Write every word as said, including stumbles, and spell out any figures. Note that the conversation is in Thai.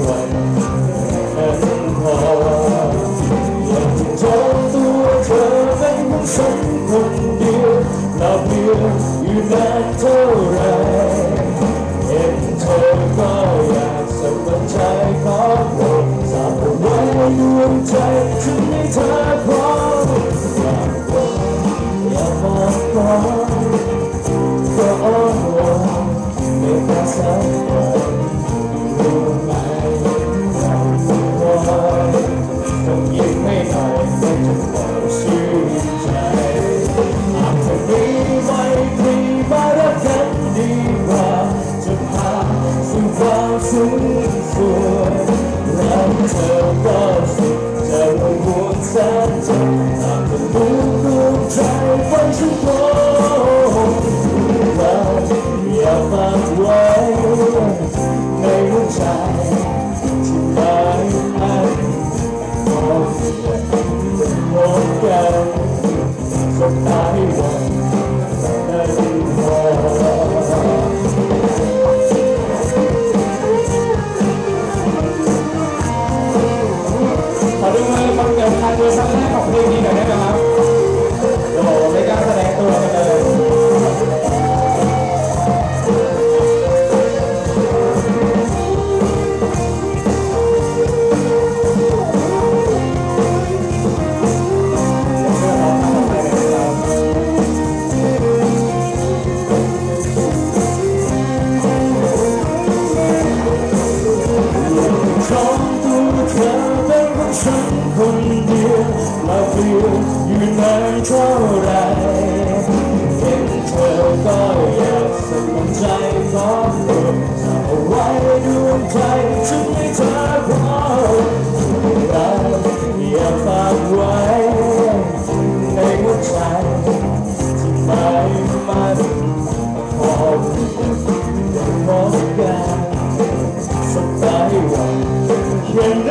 วันนั้นพออยากจะจองตัวเธอเป็นของฉันคนเดียวหลับเดียวอยู่นานเท่าไรเห็นเธอก็อยากสบายใจขอโปรดฝากเอาไว้ดวงใจฉันให้เธอพออยากบอกอยากบอกก่อนก็อ้อนวอนไม่ต้องสักวันรู้ไหมเราไม่ไหวต้องยิ้มให้หน่อยไม่จะบอกชื่นใจอาจจะมีไม่ดีมารักกันดีกว่าจะพาสู่ความสุขสวยแล้วเธอก็สุขจะไม่ห่วงแสนจะอาจจะรู้ดวงใจไว้ฉันพออย่าฝากไว้ในหัวใจที่หมายมั่นมองมองกันสบตาให้วันนั้นพอขอดูมือฟังเดี๋ยวพันดูครั้งแรกของเพลงนี้หน่อยได้ไหมครับโอ้ไม่กล้าแสดงตัวกันเลยฉันคนเดียวมาเพียงอยู่นานเท่าไรเห็นเธอก็อยากสนใจขอโปรดเอาไว้ดวงใจฉันให้เธอพอรักอย่าฝากไว้ในหัวใจที่หมายมั่นพอพบกันสบตาให้วันเห็น